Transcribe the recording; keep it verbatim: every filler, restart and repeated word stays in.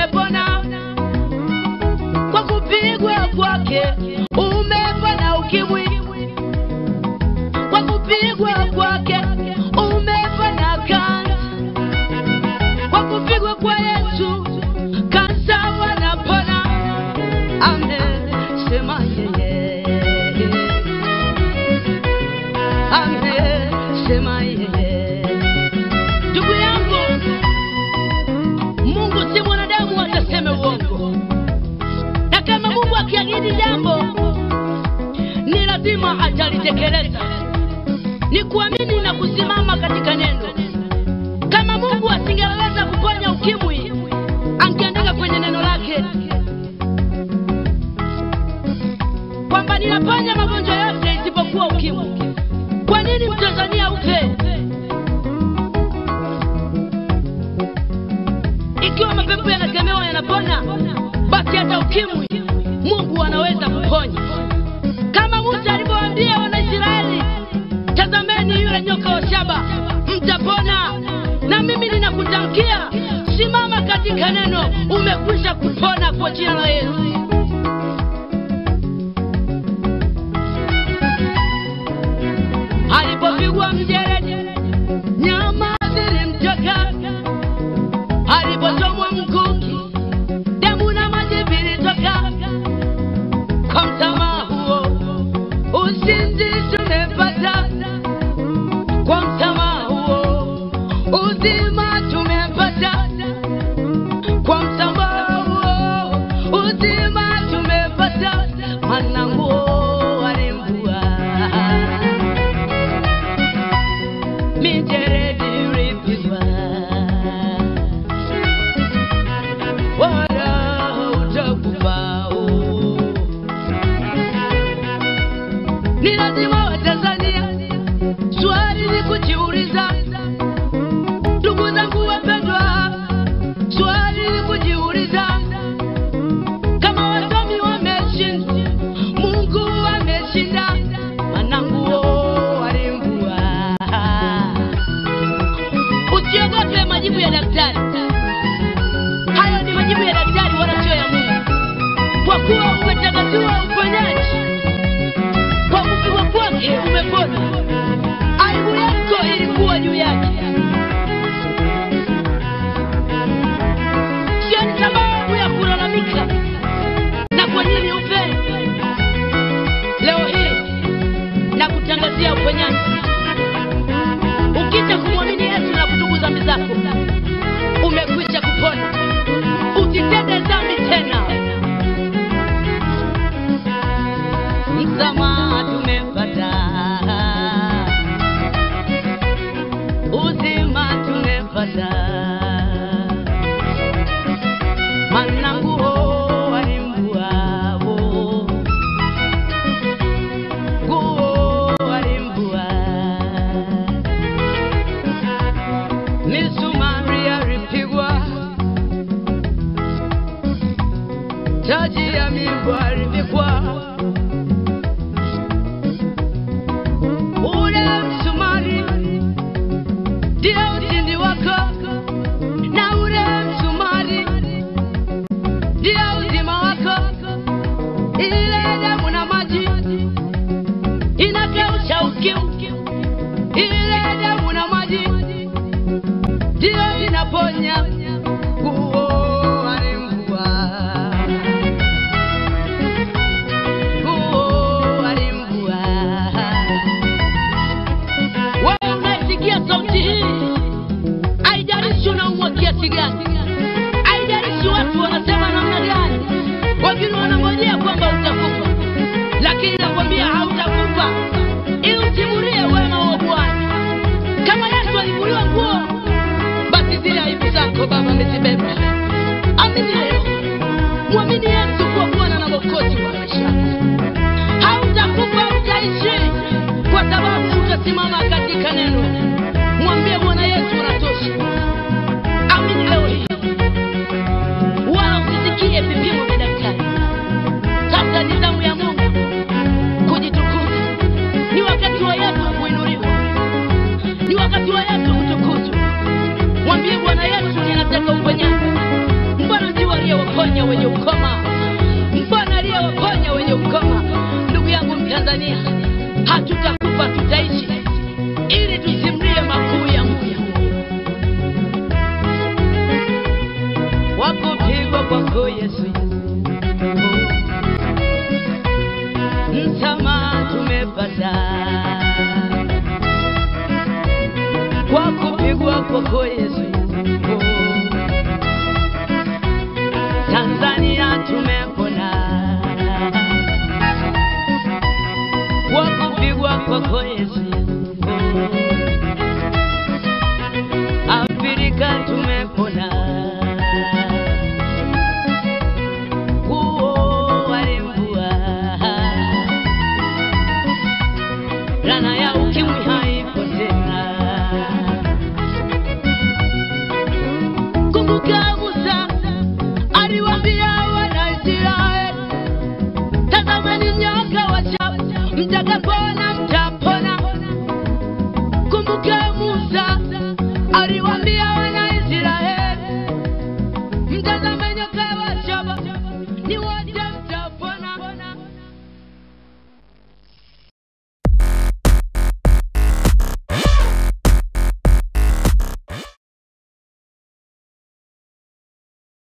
umepona kwa kupigwa kwake, umepona ukimwi kwa kupigwa kwake, umepona kansa kwa kupigwa kwa Yesu, kansa wanapona. Amen, sema yeye. Amen, sema yeye. Ndugu yangu, Mungu si mwanadamu ataseme uongo. Na kama Mungu akiahidi jambo, ni lazima atalitekeleza. Ni kuamini na kusimama katika neno. Kama Mungu asingeweza kuponya ukimwi, angeandika kwenye neno lake kwamba ninaponya magonjwa yote isipokuwa ukimwi. Kwa nini Mtanzania ufe? Ikiwa mapepo yanakemewa yanapona, basi hata ukimwi Mungu anaweza kuponya. Kama Musa alipowaambia Wanaisraeli, tazameni yule nyoka wa shaba, mtapona. Na mimi ninakutamkia, simama katika neno, umekwisha kupona kwa jina la Yesu. Alipopigwa mjeledi, nyama zilimtoka. Alipochomwa mkuki, damu na maji vilitoka. Kwa msamaha huo, ushindi tumepata. Kwa msamaha huo, uzima tumepata. Kwa msamaha huo, uzima tumepata. Maana nguo alimbua, mijeledi ulipigwa, wala utakufa. Ni lazima Watanzania swali ni kujiuliza. Ndugu zangu wapendwa, swali ni kujiuliza. Kama wasomi wameshinda, Mungu ameshinda. Maana nguo alimbua. Usiogope majibu ya daktari. Hayo ni majibu ya daktari, wala sio ya Mungu. Kwa kuwa umetangaziwa uponyaji, kwa kupigwa kwake umepona. Aibu yako ilikuwa juu yake. Sio sababu ya kulalamika na kwa nini ufe. Leo hii na kutangazia uponyaji. Ukija kumwamini Yesu na kutubu dhambi zako, umekwisha kupona. Usitende dhambi tena. Msamaha tumepata, uzima tumepata. Maana nguo alimbua, nguo alimbua. Misumari alipigwa, taji ya miiba alivikwa. Ule msumari ndio ushindi wako, na ule msumari ndio uzima wako. Ile damu na maji inakausha ukimwi. Ile damu na maji ndio inaponya. Nguo alimbua, nguo alimbua. Wewe unasikia sauti hii, haijalishi unaumwa kiasi gani, haijalishi watu wanasema namna gani. Wengine wanangojea kwamba utakufa, lakini nakwambia hautakufa, ili usimulie wema wa Bwana. Kama Yesu alivuliwa nguo, basi zile aibu zako Baba amezibeba. Amini leo, mwamini Yesu kuwa Bwana na Mwokozi wa maisha yako. Hautakufa, utaishi, kwa sababu utasimama katika neno. Mwambie Bwana Yesu anatosha. Amini leo hii, wala usisikie vipimo vya daktari. Sasa ni zamu ya Mungu kujitukuza. Ni wakati wa Yesu kuinuliwa, ni wakati wa Yesu kutukuzwa. Mwambie Bwana Yesu, ninataka uponyaji. wakupigwa kwako Yesu, msamaha tumepata kwa kupigwa kwako Yesu. Tanzania tumepona kwa kupigwa kwako Yesu.